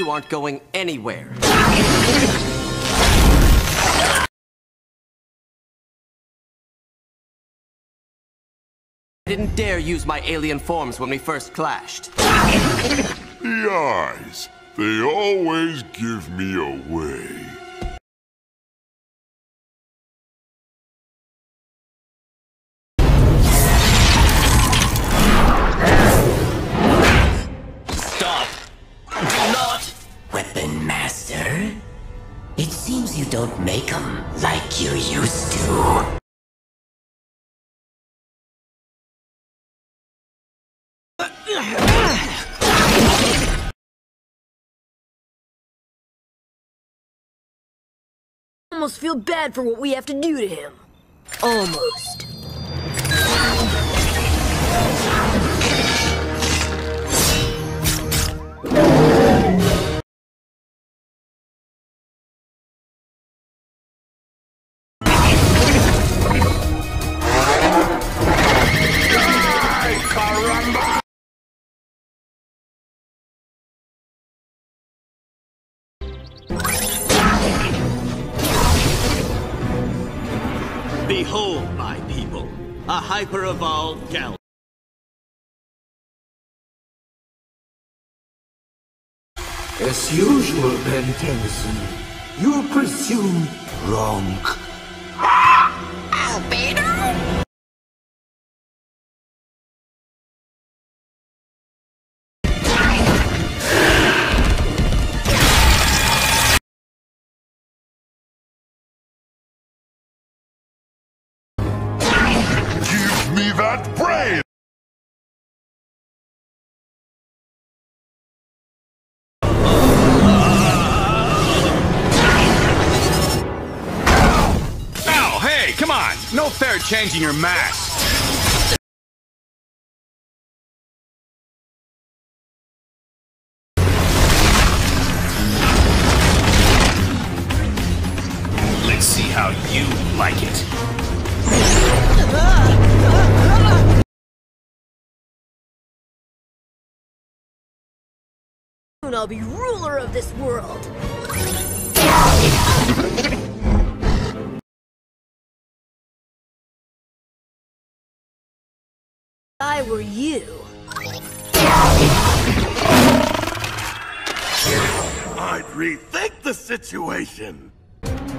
You aren't going anywhere. I didn't dare use my alien forms when we first clashed. The eyes. They always give me away. Stop! Do not! Weapon Master? It seems you don't make them like you used to. Almost feel bad for what we have to do to him. Almost. Behold, my people, a hyper-evolved galaxy. As usual, Ben Tennyson, you're presumed wrong. Albedo? Give me that brain! Ow, hey, come on! No fair changing your mask! Let's see how you like it. Soon I'll be ruler of this world. If I were you. I'd rethink the situation.